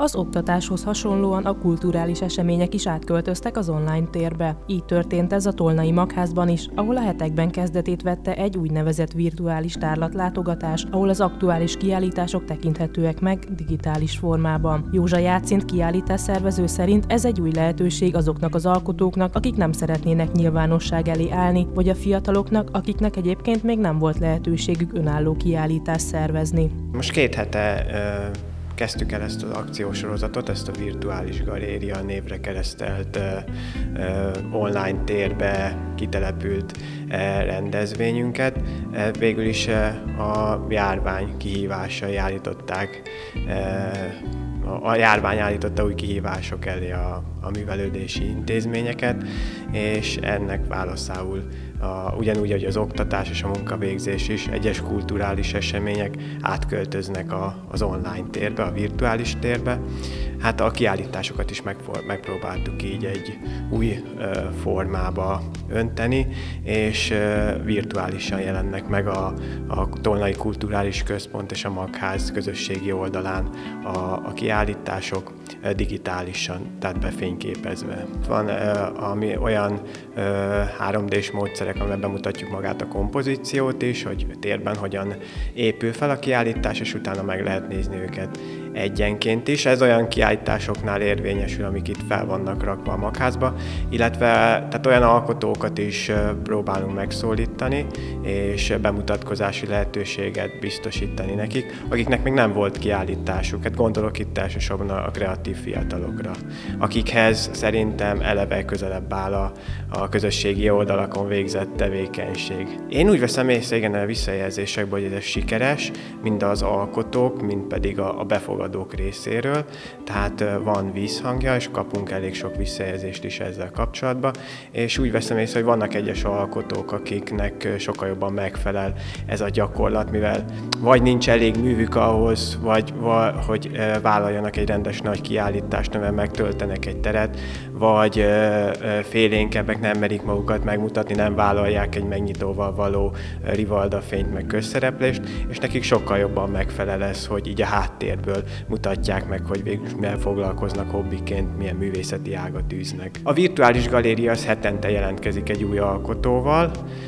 Az oktatáshoz hasonlóan a kulturális események is átköltöztek az online térbe. Így történt ez a Tolnai Magházban is, ahol a hetekben kezdetét vette egy úgynevezett virtuális tárlatlátogatás, ahol az aktuális kiállítások tekinthetőek meg digitális formában. Józsa Jácint kiállításszervező szerint ez egy új lehetőség azoknak az alkotóknak, akik nem szeretnének nyilvánosság elé állni, vagy a fiataloknak, akiknek egyébként még nem volt lehetőségük önálló kiállítást szervezni. Most 2 hete kezdtük el ezt az akciósorozatot, ezt a virtuális galéria névre keresztelt online térbe kitelepült rendezvényünket. Végül is a járvány kihívásai állították, a járvány állította új kihívások elé a művelődési intézményeket, és ennek válaszául ugyanúgy, hogy az oktatás és a munkavégzés is, egyes kulturális események átköltöznek az online térbe, a virtuális térbe. Hát a kiállításokat is megpróbáltuk így egy új formába önteni, és virtuálisan jelennek meg a Tolnai Kulturális Központ és a Magház közösségi oldalán a kiállítások digitálisan, tehát befényképezve. Van olyan 3D-s módszerek, amiben bemutatjuk magát a kompozíciót is, hogy térben hogyan épül fel a kiállítás, és utána meg lehet nézni őket egyenként is. Ez olyan kiállításoknál érvényesül, amik itt fel vannak rakva a Magházba, illetve tehát olyan alkotókat is próbálunk megszólítani, és bemutatkozási lehetőséget biztosítani nekik, akiknek még nem volt kiállításuk. Hát gondolok itt elsősorban a kreatív fiatalokra, akikhez szerintem eleve közelebb áll a közösségi oldalakon végzett tevékenység. Én úgy veszem észre, igen, a visszajelzésekből, hogy ez sikeres, mind az alkotók, mind pedig a befogadók részéről, tehát van vízhangja, és kapunk elég sok visszajelzést is ezzel kapcsolatban, és úgy veszem észre, hogy vannak egyes alkotók, akiknek sokkal jobban megfelel ez a gyakorlat, mivel vagy nincs elég művük ahhoz, vagy hogy vállaljanak egy rendes nagy kiállítást, amivel megtöltenek egy teret, vagy félénkebbek, nem merik magukat megmutatni, nem vállalják egy megnyitóval való rivaldafényt, meg közszereplést, és nekik sokkal jobban megfelel ez, hogy így a háttérből mutatják meg, hogy végül mivel foglalkoznak hobbiként, milyen művészeti ágat űznek. A virtuális galéria az hetente jelentkezik egy új alkotóval,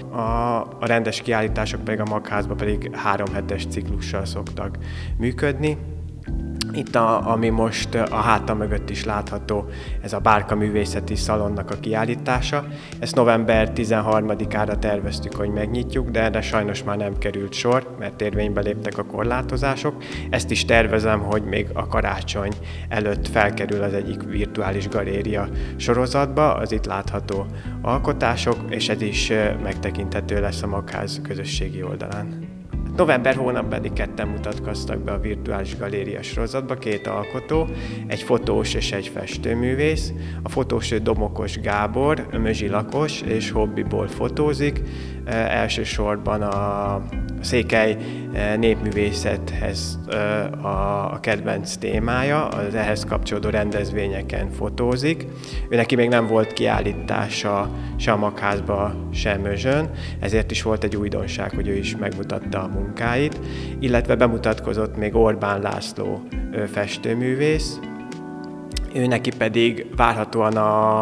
a rendes kiállítások pedig a Magházban pedig 3 hetes ciklussal szoktak működni. Itt, ami most a hátam mögött is látható, ez a Bárka Művészeti Szalonnak a kiállítása. Ezt november 13-ára terveztük, hogy megnyitjuk, de erre sajnos már nem került sor, mert érvénybe léptek a korlátozások. Ezt is tervezem, hogy még a karácsony előtt felkerül az egyik virtuális galéria sorozatba, az itt látható alkotások, és ez is megtekinthető lesz a Magház közösségi oldalán. November hónap pedig 2-en mutatkoztak be a virtuális galéria sorozatba, 2 alkotó, egy fotós és egy festőművész. A fotós Domokos Gábor, Mözsi lakos és hobbiból fotózik. Elsősorban a székely népművészethez a kedvenc témája, az ehhez kapcsolódó rendezvényeken fotózik. Neki még nem volt kiállítása se a Magházba, sem Mözsön, ezért is volt egy újdonság, hogy ő is megmutatta a munkáit, illetve bemutatkozott még Orbán László festőművész. Ő neki pedig várhatóan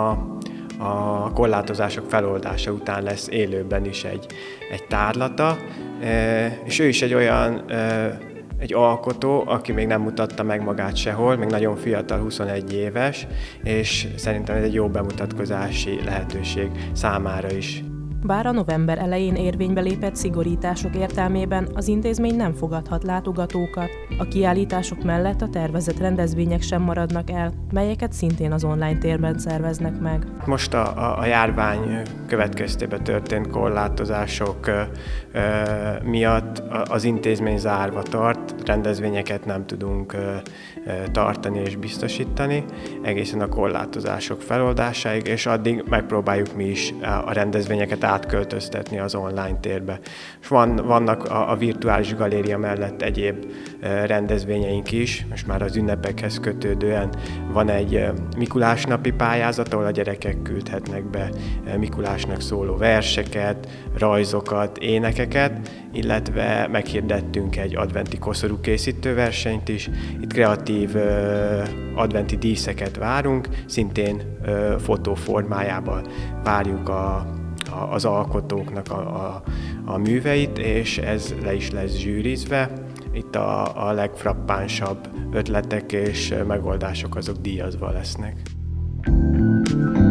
a korlátozások feloldása után lesz élőben is egy tárlata, és ő is egy olyan egy alkotó, aki még nem mutatta meg magát sehol, még nagyon fiatal, 21 éves, és szerintem ez egy jó bemutatkozási lehetőség számára is. Bár a november elején érvénybe lépett szigorítások értelmében az intézmény nem fogadhat látogatókat, a kiállítások mellett a tervezett rendezvények sem maradnak el, melyeket szintén az online térben szerveznek meg. Most a járvány következtében történt korlátozások miatt az intézmény zárva tart, rendezvényeket nem tudunk tartani és biztosítani, egészen a korlátozások feloldásáig, és addig megpróbáljuk mi is a rendezvényeket átköltöztetni az online térbe. És vannak a virtuális galéria mellett egyéb rendezvényeink is, most már az ünnepekhez kötődően van egy Mikulás napi pályázat, ahol a gyerekek küldhetnek be Mikulásnak szóló verseket, rajzokat, énekeket, illetve meghirdettünk egy adventi koszorú készítő versenyt is. Itt kreatív adventi díszeket várunk, szintén fotó formájában várjuk az alkotóknak a műveit, és ez le is lesz zsűrizve. Itt a legfrappánsabb ötletek és megoldások azok díjazva lesznek.